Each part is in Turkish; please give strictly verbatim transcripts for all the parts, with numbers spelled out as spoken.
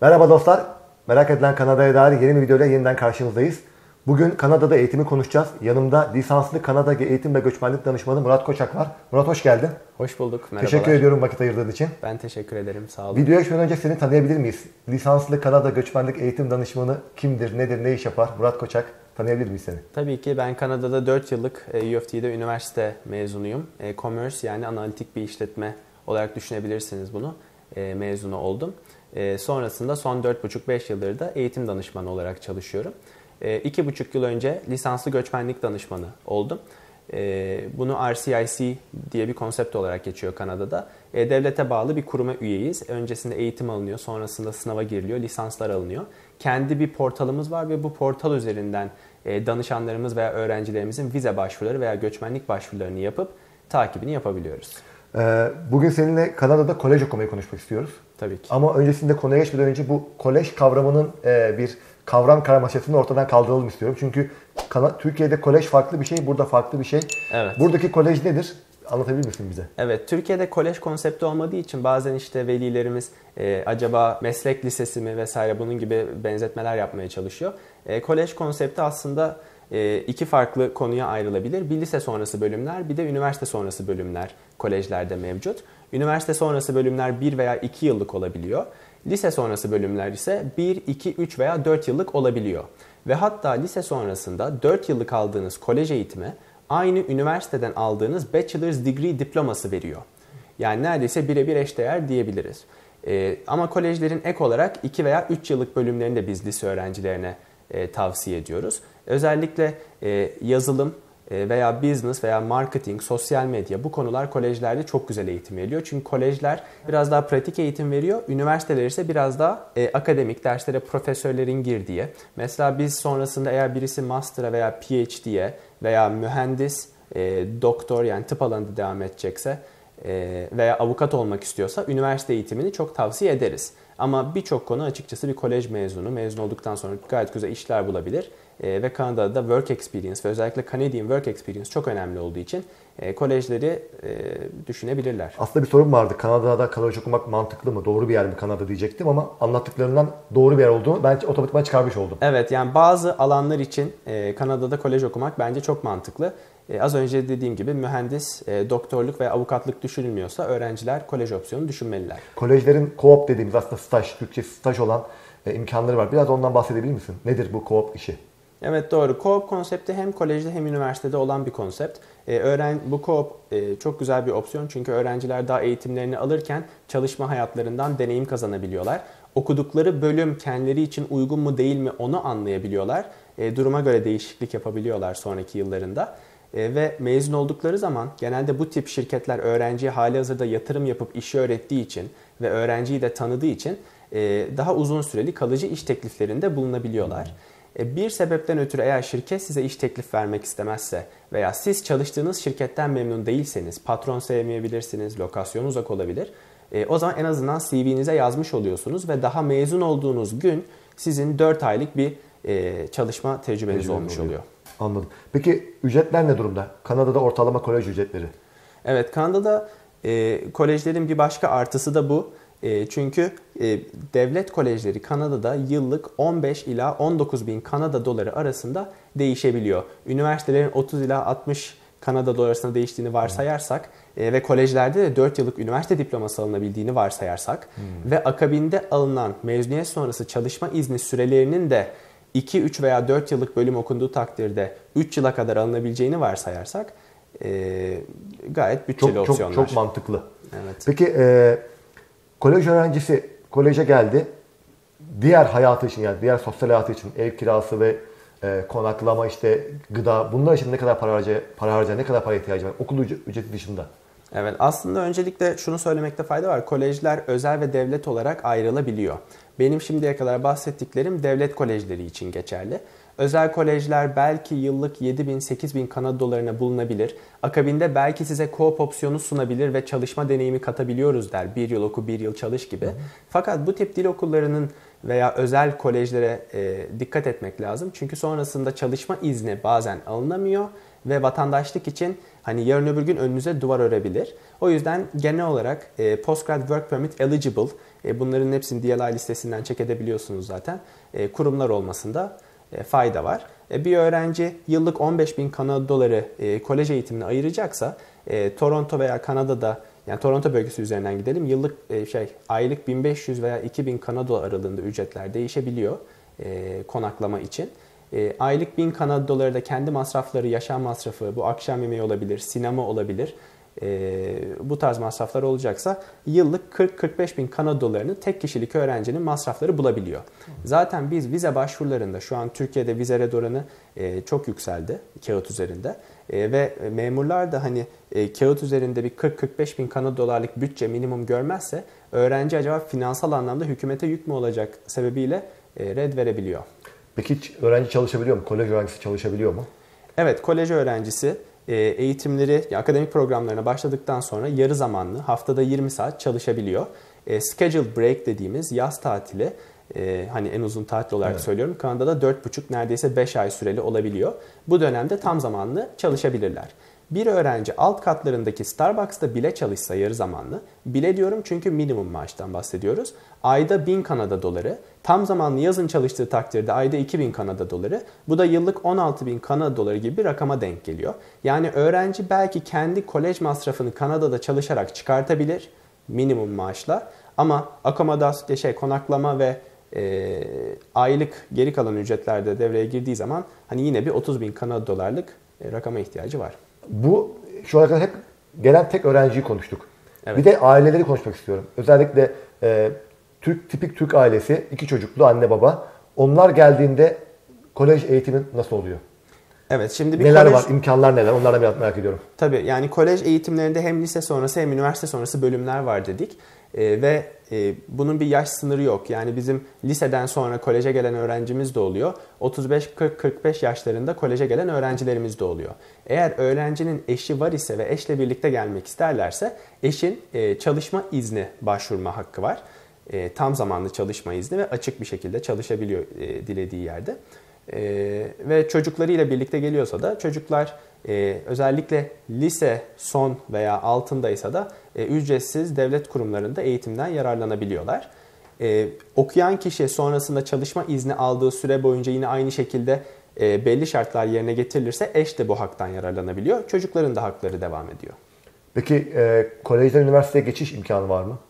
Merhaba dostlar. Merak edilen Kanada'ya dair yeni bir videoyla yeniden karşınızdayız. Bugün Kanada'da eğitimi konuşacağız. Yanımda lisanslı Kanada Eğitim ve Göçmenlik Danışmanı Murat Koçak var. Murat hoş geldin. Hoş bulduk. Merhabalar. Teşekkür ediyorum vakit ayırdığın için. Ben teşekkür ederim. Sağ olun. Videoya geçmeden önce seni tanıyabilir miyiz? Lisanslı Kanada Göçmenlik Eğitim Danışmanı kimdir, nedir, ne iş yapar? Murat Koçak. Tanıyabilir miyiz seni? Tabii ki ben Kanada'da dört yıllık U Of T'de üniversite mezunuyum. Commerce yani analitik bir işletme olarak düşünebilirsiniz bunu. Mezunu oldum. Sonrasında son dört buçuk beş yıldır da eğitim danışmanı olarak çalışıyorum. iki buçuk yıl önce lisanslı göçmenlik danışmanı oldum. Bunu R C I C diye bir konsept olarak geçiyor Kanada'da. Devlete bağlı bir kuruma üyeyiz. Öncesinde eğitim alınıyor, sonrasında sınava giriliyor, lisanslar alınıyor. Kendi bir portalımız var ve bu portal üzerinden danışanlarımız veya öğrencilerimizin vize başvuruları veya göçmenlik başvurularını yapıp takibini yapabiliyoruz. Bugün seninle Kanada'da kolej okumayı konuşmak istiyoruz. Tabii ki. Ama öncesinde konuya geçmeden önce bu kolej kavramının bir kavram karmaşasını ortadan kaldıralım istiyorum. Çünkü Türkiye'de kolej farklı bir şey, burada farklı bir şey. Evet. Buradaki kolej nedir? Anlatabilir misin bize? Evet, Türkiye'de kolej konsepti olmadığı için bazen işte velilerimiz e, acaba meslek lisesi mi vesaire bunun gibi benzetmeler yapmaya çalışıyor. E, kolej konsepti aslında e, iki farklı konuya ayrılabilir. Bir lise sonrası bölümler, bir de üniversite sonrası bölümler kolejlerde mevcut. Üniversite sonrası bölümler bir veya iki yıllık olabiliyor. Lise sonrası bölümler ise bir, iki, üç veya dört yıllık olabiliyor. Ve hatta lise sonrasında dört yıllık aldığınız kolej eğitimi aynı üniversiteden aldığınız Bachelor's Degree diploması veriyor. Yani neredeyse birebir eşdeğer diyebiliriz. Ee, ama kolejlerin ek olarak iki veya üç yıllık bölümlerini de biz lise öğrencilerine e, tavsiye ediyoruz. Özellikle e, yazılım e, veya business veya marketing, sosyal medya bu konular kolejlerde çok güzel eğitim veriyor. Çünkü kolejler biraz daha pratik eğitim veriyor. Üniversiteler ise biraz daha e, akademik derslere profesörlerin girdiği. Mesela biz sonrasında eğer birisi master'a veya P H D'ye veya mühendis, e, doktor yani tıp alanında devam edecekse e, veya avukat olmak istiyorsa üniversite eğitimini çok tavsiye ederiz. Ama birçok konu açıkçası bir kolej mezunu, mezun olduktan sonra gayet güzel işler bulabilir. E, ve Kanada'da work experience ve özellikle Canadian work experience çok önemli olduğu için e, kolejleri e, düşünebilirler. Aslında bir sorum vardı. Kanada'da kolej okumak mantıklı mı? Doğru bir yer mi Kanada diyecektim ama anlattıklarından doğru bir yer olduğunu ben otomatikman çıkarmış oldum. Evet, yani bazı alanlar için e, Kanada'da kolej okumak bence çok mantıklı. E, az önce dediğim gibi mühendis, e, doktorluk veya avukatlık düşünülmüyorsa öğrenciler kolej opsiyonu düşünmeliler. Kolejlerin co-op dediğimiz aslında staj, Türkçe staj olan e, imkanları var. Biraz ondan bahsedebilir misin? Nedir bu co-op işi? Evet doğru. Co-op konsepti hem kolejde hem üniversitede olan bir konsept. Ee, öğren bu co-op e, çok güzel bir opsiyon çünkü öğrenciler daha eğitimlerini alırken çalışma hayatlarından deneyim kazanabiliyorlar. Okudukları bölüm kendileri için uygun mu değil mi onu anlayabiliyorlar. E, duruma göre değişiklik yapabiliyorlar sonraki yıllarında. E, ve mezun oldukları zaman genelde bu tip şirketler öğrenciye halihazırda yatırım yapıp işi öğrettiği için ve öğrenciyi de tanıdığı için e, daha uzun süreli kalıcı iş tekliflerinde bulunabiliyorlar. Bir sebepten ötürü eğer şirket size iş teklif vermek istemezse veya siz çalıştığınız şirketten memnun değilseniz, patron sevmeyebilirsiniz, lokasyon uzak olabilir. E, o zaman en azından C V'nize yazmış oluyorsunuz ve daha mezun olduğunuz gün sizin dört aylık bir e, çalışma tecrübeniz Tecrübe olmuş oluyor. oluyor. Anladım. Peki ücretler ne durumda? Kanada'da ortalama kolej ücretleri. Evet, Kanada'da e, kolejlerin bir başka artısı da bu. E, çünkü e, devlet kolejleri Kanada'da yıllık on beş ila on dokuz bin Kanada doları arasında değişebiliyor. Üniversitelerin otuz ila altmış Kanada doları arasında değiştiğini varsayarsak e, ve kolejlerde de dört yıllık üniversite diploması alınabildiğini varsayarsak hmm. ve akabinde alınan mezuniyet sonrası çalışma izni sürelerinin de iki, üç veya dört yıllık bölüm okunduğu takdirde üç yıla kadar alınabileceğini varsayarsak e, gayet bütçeli çok, opsiyonlar. Çok, çok mantıklı. Evet. Peki e, kolej öğrencisi koleje geldi. Diğer hayatı için yani diğer sosyal hayatı için ev kirası ve e, konaklama işte gıda bunlar için ne kadar para harca, para harca ne kadar para ihtiyacı var okul ücreti dışında? Evet, aslında öncelikle şunu söylemekte fayda var. Kolejler özel ve devlet olarak ayrılabiliyor. Benim şimdiye kadar bahsettiklerim devlet kolejleri için geçerli. Özel kolejler belki yıllık yedi bin sekiz bin Kanada dolarına bulunabilir. Akabinde belki size co-op opsiyonu sunabilir ve çalışma deneyimi katabiliyoruz der. Bir yıl oku, bir yıl çalış gibi. Hı hı. Fakat bu tip dil okullarının veya özel kolejlere e, dikkat etmek lazım. Çünkü sonrasında çalışma izni bazen alınamıyor ve vatandaşlık için hani yarın öbür gün önünüze duvar örebilir. O yüzden genel olarak e, Postgrad Work Permit Eligible, e, bunların hepsini D L I listesinden check edebiliyorsunuz zaten, e, kurumlar olmasında e, fayda var. E, bir öğrenci yıllık on beş bin Kanada doları e, kolej eğitimine ayıracaksa e, Toronto veya Kanada'da, yani Toronto bölgesi üzerinden gidelim, yıllık e, şey aylık bin beş yüz veya iki bin Kanada doları aralığında ücretler değişebiliyor e, konaklama için. E, aylık bin Kanada doları da kendi masrafları, yaşam masrafı, bu akşam yemeği olabilir, sinema olabilir. E, bu tarz masraflar olacaksa yıllık kırk kırk beş bin Kanada dolarını tek kişilik öğrencinin masrafları bulabiliyor. Zaten biz vize başvurularında şu an Türkiye'de vize red oranı e, çok yükseldi kağıt üzerinde. E, ve memurlar da hani e, kağıt üzerinde bir kırk kırk beş bin Kanada dolarlık bütçe minimum görmezse öğrenci acaba finansal anlamda hükümete yük mü olacak sebebiyle e, red verebiliyor. Peki hiç öğrenci çalışabiliyor mu? Kolej öğrencisi çalışabiliyor mu? Evet, kolej öğrencisi eğitimleri, akademik programlarına başladıktan sonra yarı zamanlı, haftada yirmi saat çalışabiliyor. Scheduled break dediğimiz yaz tatili, hani en uzun tatil olarak evet. söylüyorum, Kanada'da dört buçuk neredeyse beş ay süreli olabiliyor. Bu dönemde tam zamanlı çalışabilirler. Bir öğrenci alt katlarındaki Starbucks'ta bile çalışsa yarı zamanlı, bile diyorum çünkü minimum maaştan bahsediyoruz, ayda bin Kanada doları, tam zamanlı yazın çalıştığı takdirde ayda iki bin Kanada doları, bu da yıllık on altı bin Kanada doları gibi bir rakama denk geliyor. Yani öğrenci belki kendi kolej masrafını Kanada'da çalışarak çıkartabilir minimum maaşla, ama akomodasyon, şey, konaklama ve e, aylık geri kalan ücretler de devreye girdiği zaman hani yine bir otuz bin Kanada dolarlık e, rakama ihtiyacı var. Bu şu ana kadar hep gelen tek öğrenciyi konuştuk. Evet. Bir de aileleri konuşmak istiyorum. Özellikle e, Türk tipik Türk ailesi, iki çocuklu anne baba. Onlar geldiğinde kolej eğitimi nasıl oluyor? Evet, şimdi bir neler kolej... var, imkanlar neler? Onları biraz merak ediyorum. Tabii, yani kolej eğitimlerinde hem lise sonrası hem üniversite sonrası bölümler var dedik. E, ve e, bunun bir yaş sınırı yok. Yani bizim liseden sonra koleje gelen öğrencimiz de oluyor. otuz beş kırk kırk beş yaşlarında koleje gelen öğrencilerimiz de oluyor. Eğer öğrencinin eşi var ise ve eşle birlikte gelmek isterlerse eşin e, çalışma izni başvurma hakkı var. E, tam zamanlı çalışma izni ve açık bir şekilde çalışabiliyor e, dilediği yerde. E, ve çocuklarıyla birlikte geliyorsa da çocuklar e, özellikle lise son veya altındaysa da e, ücretsiz devlet kurumlarında eğitimden yararlanabiliyorlar. E, okuyan kişi sonrasında çalışma izni aldığı süre boyunca yine aynı şekilde e, belli şartlar yerine getirilirse eş de bu haktan yararlanabiliyor. Çocukların da hakları devam ediyor. Peki e, kolejden üniversiteye geçiş imkanı var mı?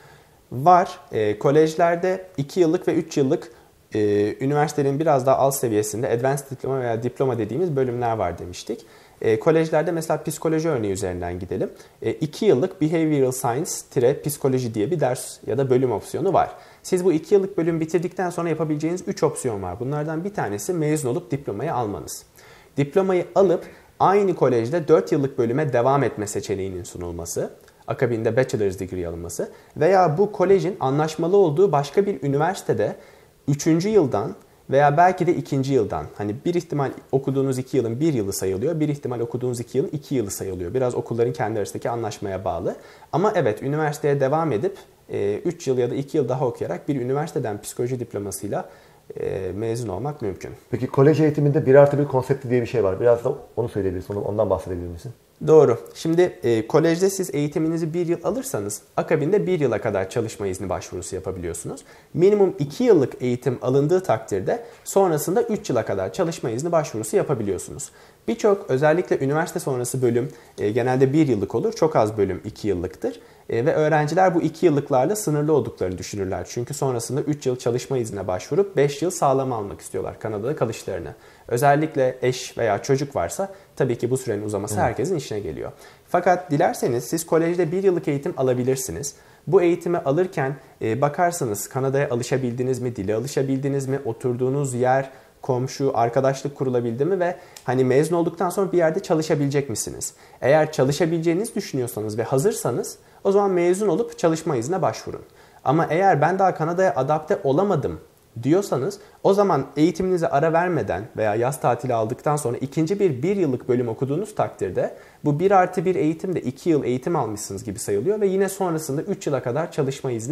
Var. E, kolejlerde iki yıllık ve üç yıllık e, üniversitenin biraz daha alt seviyesinde advanced diploma veya diploma dediğimiz bölümler var demiştik. E, kolejlerde mesela psikoloji örneği üzerinden gidelim. E, iki yıllık behavioral science-psikoloji diye bir ders ya da bölüm opsiyonu var. Siz bu iki yıllık bölüm bitirdikten sonra yapabileceğiniz üç opsiyon var. Bunlardan bir tanesi mezun olup diplomayı almanız. Diplomayı alıp aynı kolejde dört yıllık bölüme devam etme seçeneğinin sunulması. Akabinde bachelor's degree alınması veya bu kolejin anlaşmalı olduğu başka bir üniversitede üçüncü yıldan veya belki de ikinci yıldan, hani bir ihtimal okuduğunuz iki yılın bir yılı sayılıyor, bir ihtimal okuduğunuz iki yılın iki yılı sayılıyor. Biraz okulların kendi arasındaki anlaşmaya bağlı. Ama evet, üniversiteye devam edip üç yıl ya da iki yıl daha okuyarak bir üniversiteden psikoloji diplomasıyla mezun olmak mümkün. Peki kolej eğitiminde bir artı bir konsepti diye bir şey var. Biraz da onu söyleyebilirsin, ondan bahsedebilir misin? Doğru. Şimdi e, kolejde siz eğitiminizi bir yıl alırsanız akabinde bir yıla kadar çalışma izni başvurusu yapabiliyorsunuz. Minimum iki yıllık eğitim alındığı takdirde sonrasında üç yıla kadar çalışma izni başvurusu yapabiliyorsunuz. Birçok özellikle üniversite sonrası bölüm e, genelde bir yıllık olur. Çok az bölüm iki yıllıktır. E, ve öğrenciler bu iki yıllıklarla sınırlı olduklarını düşünürler. Çünkü sonrasında üç yıl çalışma iznine başvurup beş yıl sağlam almak istiyorlar Kanada'da kalışlarını. Özellikle eş veya çocuk varsa tabii ki bu sürenin uzaması evet. herkesin işine geliyor. Fakat dilerseniz siz kolejde bir yıllık eğitim alabilirsiniz. Bu eğitimi alırken e, bakarsanız Kanada'ya alışabildiniz mi, dile alışabildiniz mi, oturduğunuz yer, komşu, arkadaşlık kurulabildi mi ve hani mezun olduktan sonra bir yerde çalışabilecek misiniz? Eğer çalışabileceğinizi düşünüyorsanız ve hazırsanız o zaman mezun olup çalışma iznine başvurun. Ama eğer ben daha Kanada'ya adapte olamadım diyorsanız o zaman eğitiminize ara vermeden veya yaz tatili aldıktan sonra ikinci bir bir yıllık bölüm okuduğunuz takdirde bu bir artı bir eğitimde iki yıl eğitim almışsınız gibi sayılıyor ve yine sonrasında üç yıla kadar çalışma izni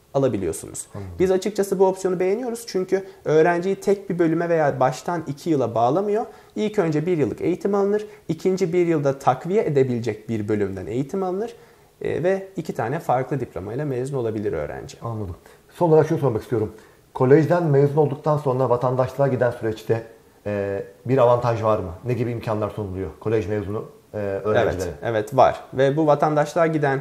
alabiliyorsunuz. Anladım. Biz açıkçası bu opsiyonu beğeniyoruz çünkü öğrenciyi tek bir bölüme veya baştan iki yıla bağlamıyor. İlk önce bir yıllık eğitim alınır, ikinci bir yılda takviye edebilecek bir bölümden eğitim alınır e, ve iki tane farklı diplomayla mezun olabilir öğrenci. Anladım. Son olarak şunu sormak istiyorum. Kolejden mezun olduktan sonra vatandaşlığa giden süreçte e, bir avantaj var mı? Ne gibi imkanlar sunuluyor kolej mezunu e, öğrencilere? Evet, evet var ve bu vatandaşlığa giden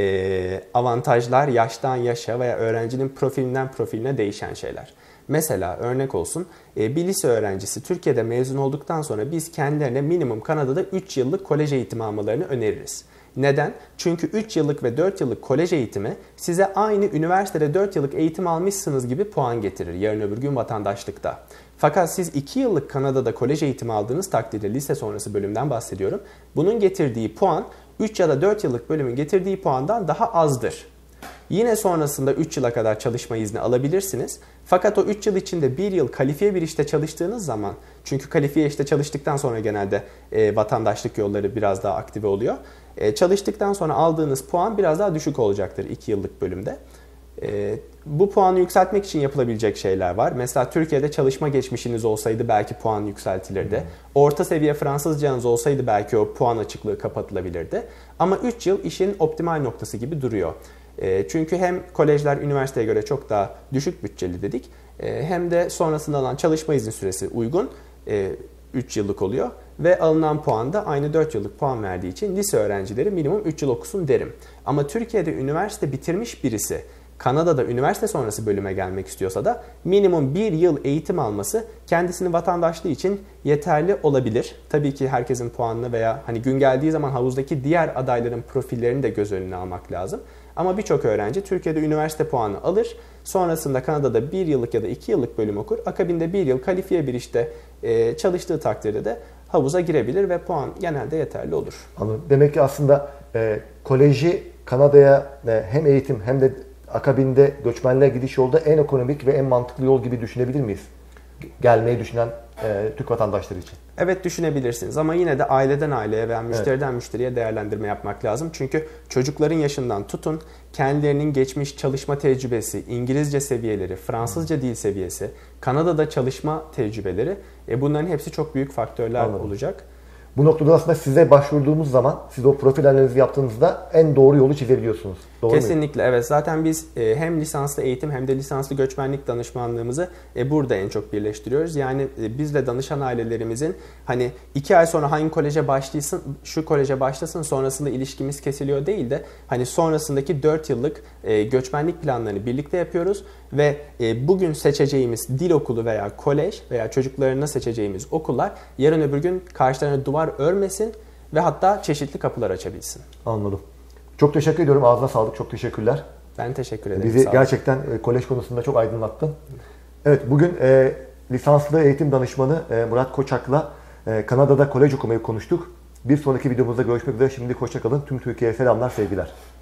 e, avantajlar yaştan yaşa veya öğrencinin profilinden profiline değişen şeyler. Mesela örnek olsun e, bir lise öğrencisi Türkiye'de mezun olduktan sonra biz kendilerine minimum Kanada'da üç yıllık kolej eğitimi almalarını öneririz. Neden? Çünkü üç yıllık ve dört yıllık kolej eğitimi size aynı üniversitede dört yıllık eğitim almışsınız gibi puan getirir yarın öbür gün vatandaşlıkta. Fakat siz iki yıllık Kanada'da kolej eğitimi aldığınız takdirde lise sonrası bölümden bahsediyorum. Bunun getirdiği puan üç ya da dört yıllık bölümün getirdiği puandan daha azdır. Yine sonrasında üç yıla kadar çalışma izni alabilirsiniz. Fakat o üç yıl içinde bir yıl kalifiye bir işte çalıştığınız zaman, çünkü kalifiye işte çalıştıktan sonra genelde e, vatandaşlık yolları biraz daha aktive oluyor. E, çalıştıktan sonra aldığınız puan biraz daha düşük olacaktır iki yıllık bölümde. E, bu puanı yükseltmek için yapılabilecek şeyler var. Mesela Türkiye'de çalışma geçmişiniz olsaydı belki puan yükseltilirdi. Hmm. Orta seviye Fransızcanız olsaydı belki o puan açıklığı kapatılabilirdi. Ama üç yıl işin optimal noktası gibi duruyor. E, çünkü hem kolejler üniversiteye göre çok daha düşük bütçeli dedik. E, hem de sonrasında alınan çalışma izin süresi uygun. E, üç yıllık oluyor ve alınan puan da aynı dört yıllık puan verdiği için lise öğrencileri minimum üç yıl okusun derim. Ama Türkiye'de üniversite bitirmiş birisi Kanada'da üniversite sonrası bölüme gelmek istiyorsa da minimum bir yıl eğitim alması kendisinin vatandaşlığı için yeterli olabilir. Tabii ki herkesin puanını veya hani gün geldiği zaman havuzdaki diğer adayların profillerini de göz önüne almak lazım. Ama birçok öğrenci Türkiye'de üniversite puanı alır. Sonrasında Kanada'da bir yıllık ya da iki yıllık bölüm okur. Akabinde bir yıl kalifiye bir işte e, çalıştığı takdirde de havuza girebilir ve puan genelde yeterli olur. Anladım. Demek ki aslında e, koleji Kanada'ya e, hem eğitim hem de akabinde göçmenliğe gidiş yolda en ekonomik ve en mantıklı yol gibi düşünebilir miyiz? Gelmeyi düşünen e, Türk vatandaşları için. Evet, düşünebilirsiniz ama yine de aileden aileye veya müşteriden evet. müşteriye değerlendirme yapmak lazım. Çünkü çocukların yaşından tutun, kendilerinin geçmiş çalışma tecrübesi, İngilizce seviyeleri, Fransızca dil seviyesi, Kanada'da çalışma tecrübeleri, e bunların hepsi çok büyük faktörler Anladım. olacak. Bu noktada aslında size başvurduğumuz zaman, siz o profil analizi yaptığınızda en doğru yolu çizebiliyorsunuz. Doğru Kesinlikle muyum? Evet. Zaten biz hem lisanslı eğitim hem de lisanslı göçmenlik danışmanlığımızı burada en çok birleştiriyoruz. Yani bizle danışan ailelerimizin hani iki ay sonra hangi koleje başlasın, şu koleje başlasın sonrasında ilişkimiz kesiliyor değil de hani sonrasındaki dört yıllık göçmenlik planlarını birlikte yapıyoruz ve bugün seçeceğimiz dil okulu veya kolej veya çocuklarına seçeceğimiz okullar yarın öbür gün karşılarına duvar örmesin ve hatta çeşitli kapılar açabilsin. Anladım. Çok teşekkür ediyorum. Ağzına sağlık. Çok teşekkürler. Ben teşekkür ederim. Bizi gerçekten e, kolej konusunda çok aydınlattın. Evet, bugün e, lisanslı eğitim danışmanı e, Murat Koçak'la e, Kanada'da kolej okumayı konuştuk. Bir sonraki videomuzda görüşmek üzere. Şimdilik hoşça kalın. Tüm Türkiye'ye selamlar, sevgiler.